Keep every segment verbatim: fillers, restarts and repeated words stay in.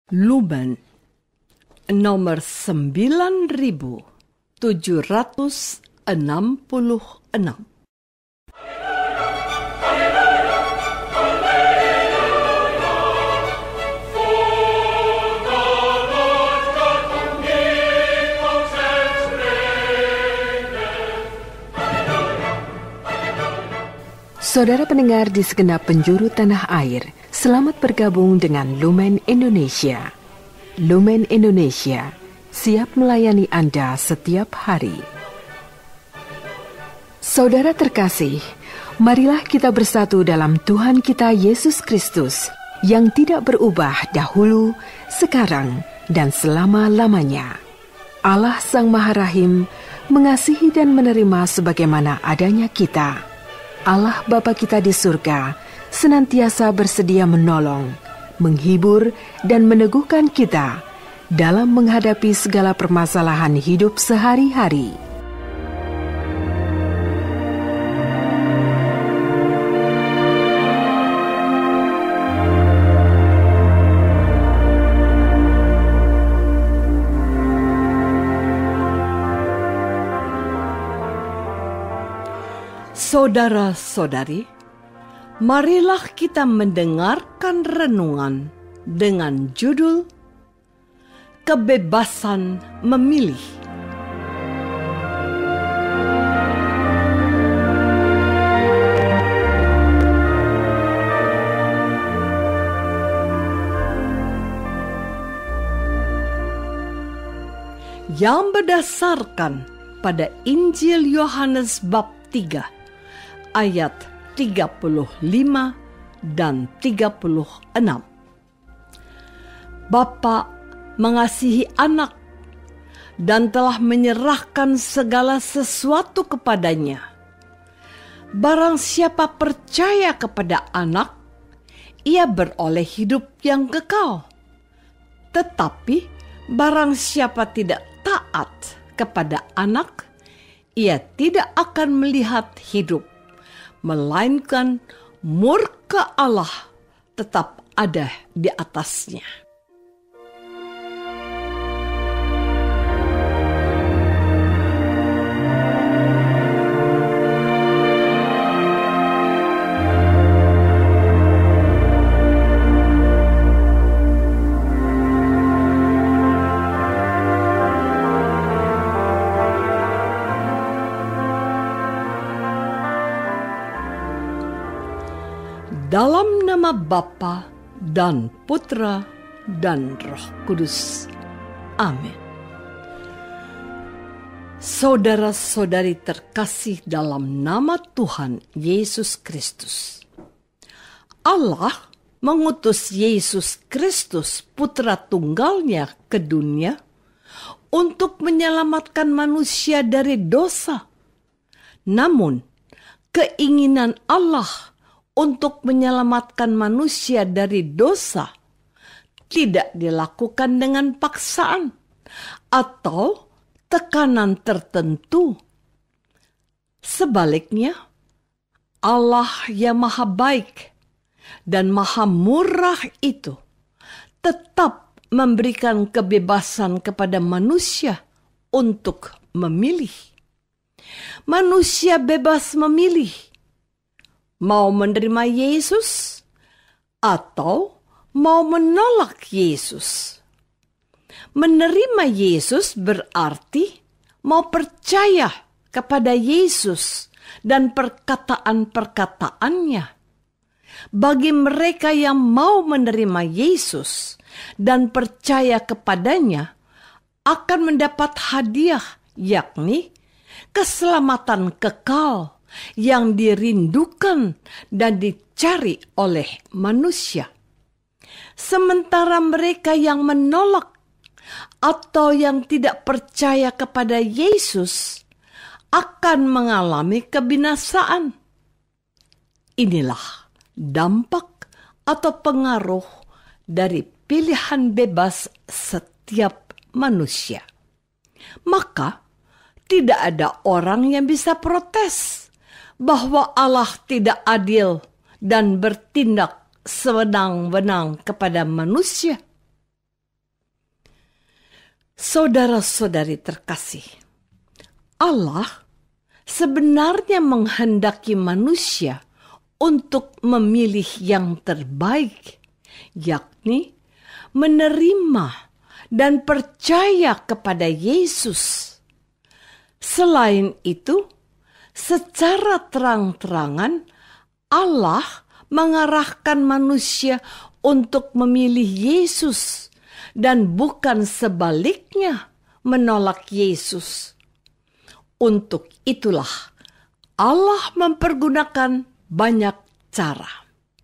Lumen nomor sembilan ribu tujuh ratus enam puluh enam. Saudara pendengar di segenap penjuru tanah air, selamat bergabung dengan Lumen Indonesia. Lumen Indonesia siap melayani Anda setiap hari. Saudara terkasih, marilah kita bersatu dalam Tuhan kita Yesus Kristus yang tidak berubah dahulu, sekarang, dan selama-lamanya. Allah Sang Maha Rahim mengasihi dan menerima sebagaimana adanya kita. Allah Bapa kita di surga senantiasa bersedia menolong, menghibur, dan meneguhkan kita dalam menghadapi segala permasalahan hidup sehari-hari. Saudara-saudari, marilah kita mendengarkan renungan dengan judul Kebebasan Memilih. Yang berdasarkan pada Injil Yohanes bab tiga ayat tiga puluh lima dan tiga puluh enam. Bapa mengasihi anak dan telah menyerahkan segala sesuatu kepadanya. Barang siapa percaya kepada anak, ia beroleh hidup yang kekal. Tetapi barang siapa tidak taat kepada anak, ia tidak akan melihat hidup, melainkan murka Allah tetap ada di atasnya. Dalam nama Bapa dan Putra dan Roh Kudus. Amin. Saudara-saudari terkasih dalam nama Tuhan Yesus Kristus. Allah mengutus Yesus Kristus, Putra Tunggalnya, ke dunia untuk menyelamatkan manusia dari dosa. Namun, keinginan Allah untuk menyelamatkan manusia dari dosa tidak dilakukan dengan paksaan atau tekanan tertentu. Sebaliknya, Allah yang maha baik dan maha murah itu tetap memberikan kebebasan kepada manusia untuk memilih. Manusia bebas memilih mau menerima Yesus atau mau menolak Yesus. Menerima Yesus berarti mau percaya kepada Yesus dan perkataan-perkataannya. Bagi mereka yang mau menerima Yesus dan percaya kepadanya, akan mendapat hadiah, yakni keselamatan kekal yang dirindukan dan dicari oleh manusia. Sementara mereka yang menolak atau yang tidak percaya kepada Yesus akan mengalami kebinasaan. Inilah dampak atau pengaruh dari pilihan bebas setiap manusia. Maka tidak ada orang yang bisa protes bahwa Allah tidak adil dan bertindak sewenang-wenang kepada manusia. Saudara-saudari terkasih, Allah sebenarnya menghendaki manusia untuk memilih yang terbaik, yakni menerima dan percaya kepada Yesus. Selain itu, secara terang-terangan Allah mengarahkan manusia untuk memilih Yesus dan bukan sebaliknya menolak Yesus. Untuk itulah Allah mempergunakan banyak cara.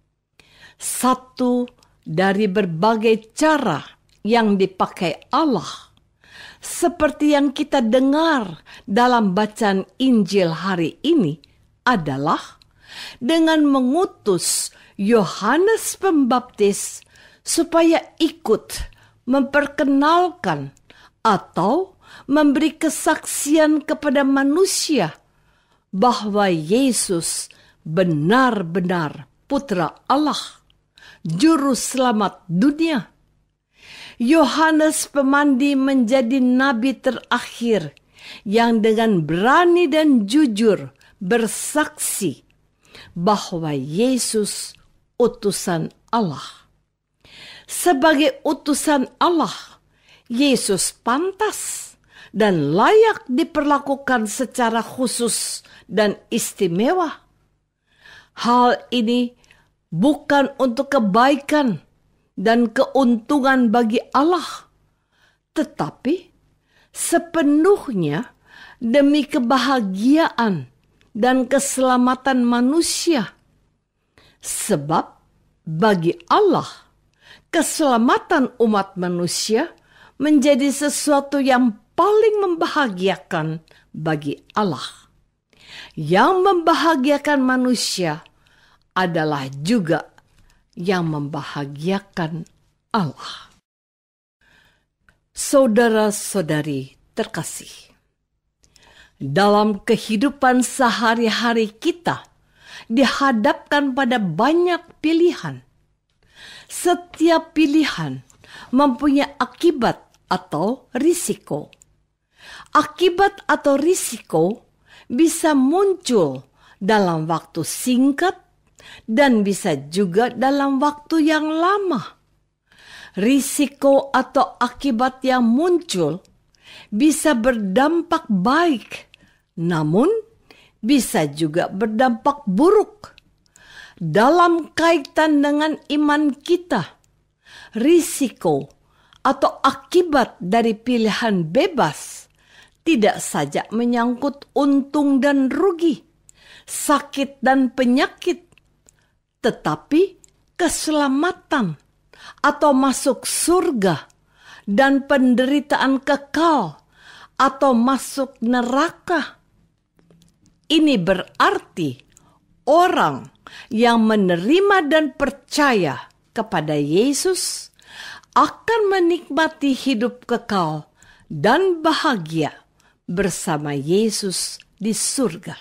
Satu dari berbagai cara yang dipakai Allah, seperti yang kita dengar dalam bacaan Injil hari ini, adalah dengan mengutus Yohanes Pembaptis supaya ikut memperkenalkan atau memberi kesaksian kepada manusia bahwa Yesus benar-benar Putra Allah, Juru Selamat dunia. Yohanes Pemandi menjadi nabi terakhir yang dengan berani dan jujur bersaksi bahwa Yesus utusan Allah. Sebagai utusan Allah, Yesus pantas dan layak diperlakukan secara khusus dan istimewa. Hal ini bukan untuk kebaikan dan keuntungan bagi Allah, tetapi sepenuhnya demi kebahagiaan dan keselamatan manusia. Sebab bagi Allah, keselamatan umat manusia menjadi sesuatu yang paling membahagiakan bagi Allah. Yang membahagiakan manusia adalah juga yang membahagiakan Allah. Saudara-saudari terkasih, dalam kehidupan sehari-hari kita dihadapkan pada banyak pilihan. Setiap pilihan mempunyai akibat atau risiko. Akibat atau risiko bisa muncul dalam waktu singkat dan bisa juga dalam waktu yang lama. Risiko atau akibat yang muncul bisa berdampak baik, namun bisa juga berdampak buruk. Dalam kaitan dengan iman kita, risiko atau akibat dari pilihan bebas tidak saja menyangkut untung dan rugi, sakit dan penyakit, tetapi keselamatan atau masuk surga dan penderitaan kekal atau masuk neraka. Ini berarti orang yang menerima dan percaya kepada Yesus akan menikmati hidup kekal dan bahagia bersama Yesus di surga.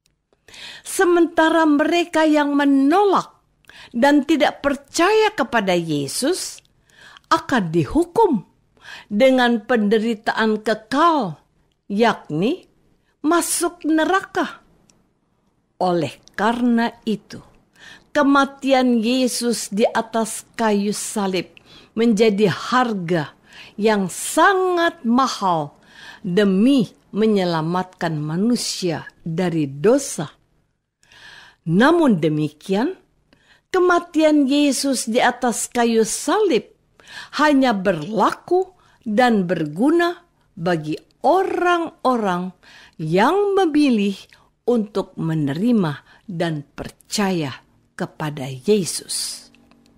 Sementara mereka yang menolak dan tidak percaya kepada Yesus akan dihukum dengan penderitaan kekal, yakni masuk neraka. Oleh karena itu, kematian Yesus di atas kayu salib menjadi harga yang sangat mahal demi menyelamatkan manusia dari dosa. Namun demikian, kematian Yesus di atas kayu salib hanya berlaku dan berguna bagi orang-orang yang memilih untuk menerima dan percaya kepada Yesus.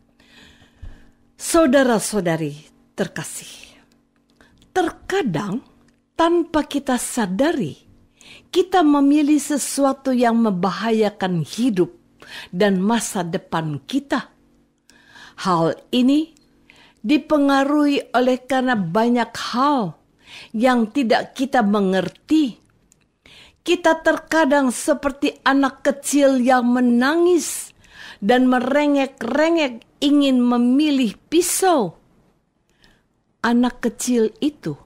Saudara-saudari terkasih, terkadang tanpa kita sadari, kita memilih sesuatu yang membahayakan hidup dan masa depan kita. Hal ini dipengaruhi oleh karena banyak hal yang tidak kita mengerti. Kita terkadang seperti anak kecil yang menangis dan merengek-rengek ingin memilih pisau. Anak kecil itu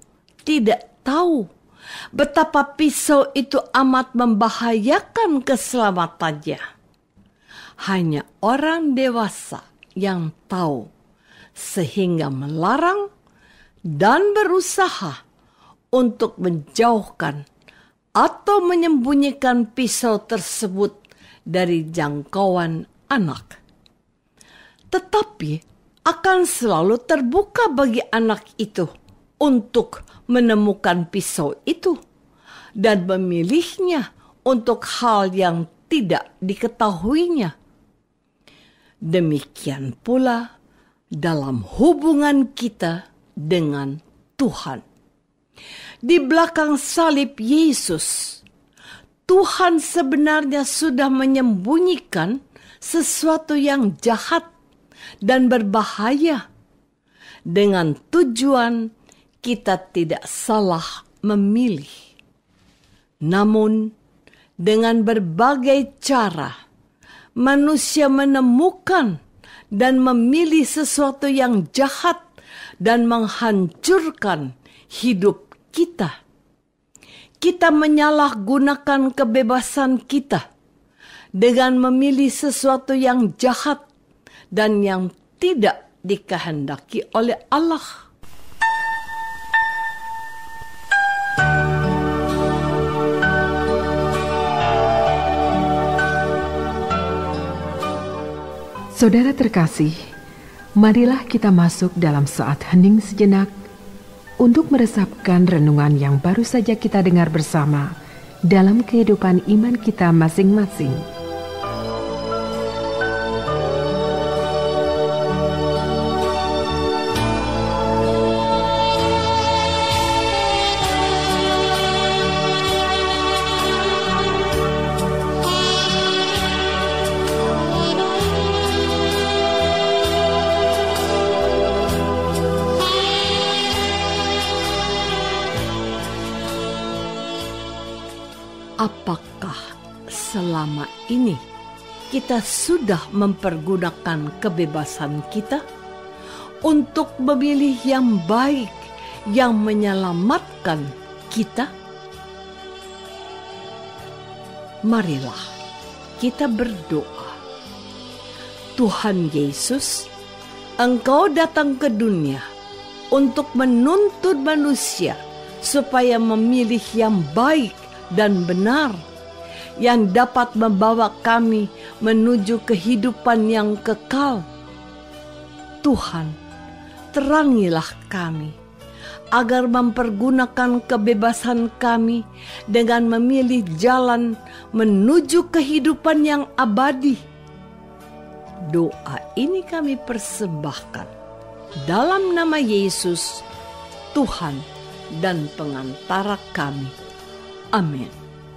tidak tahu betapa pisau itu amat membahayakan keselamatannya. Hanya orang dewasa yang tahu, sehingga melarang dan berusaha untuk menjauhkan atau menyembunyikan pisau tersebut dari jangkauan anak. Tetapi akan selalu terbuka bagi anak itu untuk menemukan pisau itu dan memilihnya untuk hal yang tidak diketahuinya. Demikian pula dalam hubungan kita dengan Tuhan. Di belakang salib Yesus, Tuhan sebenarnya sudah menyembunyikan sesuatu yang jahat dan berbahaya, dengan tujuan kita tidak salah memilih. Namun, dengan berbagai cara, manusia menemukan dan memilih sesuatu yang jahat dan menghancurkan hidup kita. Kita menyalahgunakan kebebasan kita dengan memilih sesuatu yang jahat dan yang tidak dikehendaki oleh Allah. Saudara terkasih, marilah kita masuk dalam saat hening sejenak untuk meresapkan renungan yang baru saja kita dengar bersama dalam kehidupan iman kita masing-masing. Apakah selama ini kita sudah mempergunakan kebebasan kita untuk memilih yang baik yang menyelamatkan kita? Marilah kita berdoa. Tuhan Yesus, Engkau datang ke dunia untuk menuntut manusia supaya memilih yang baik dan benar, yang dapat membawa kami menuju kehidupan yang kekal. Tuhan, terangilah kami, agar mempergunakan kebebasan kami dengan memilih jalan menuju kehidupan yang abadi. Doa ini kami persembahkan dalam nama Yesus, Tuhan dan pengantara kami. Amin.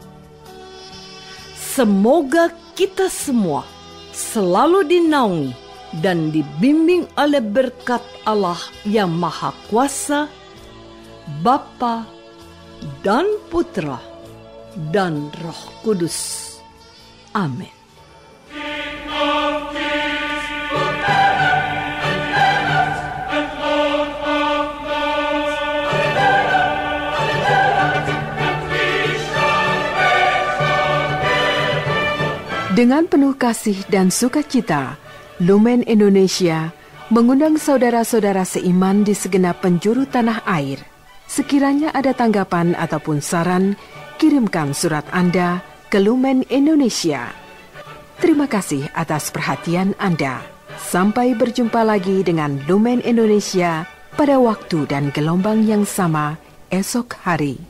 Semoga kita semua selalu dinaungi dan dibimbing oleh berkat Allah yang Maha Kuasa, Bapa dan Putra dan Roh Kudus. Amin. Dengan penuh kasih dan sukacita, Lumen Indonesia mengundang saudara-saudara seiman di segenap penjuru tanah air. Sekiranya ada tanggapan ataupun saran, kirimkan surat Anda ke Lumen Indonesia. Terima kasih atas perhatian Anda. Sampai berjumpa lagi dengan Lumen Indonesia pada waktu dan gelombang yang sama esok hari.